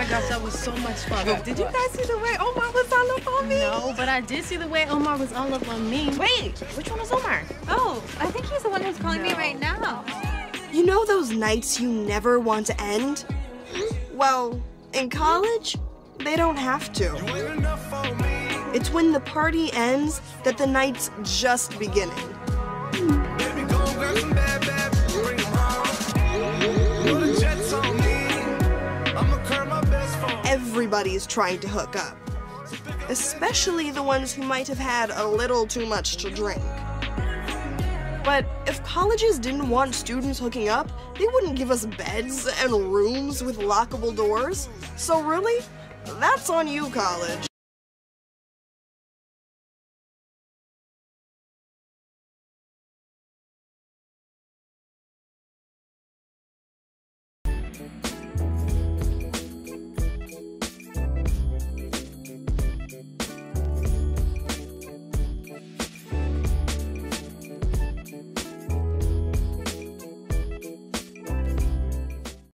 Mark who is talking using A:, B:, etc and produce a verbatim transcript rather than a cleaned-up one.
A: gosh, that was so much fun.
B: Did you guys see the way Omar was all up on me?
A: No, but I did see the way Omar was all up on me.
C: Wait, which one was Omar?
B: Oh, I think he's the one who's calling
A: No.
B: me right now.
D: You know those nights you never want to end? Well, in college, they don't have to. It's when the party ends that the night's just beginning. Everybody's trying to hook up, especially the ones who might have had a little too much to drink. But if colleges didn't want students hooking up, they wouldn't give us beds and rooms with lockable doors. So really, that's on you, college.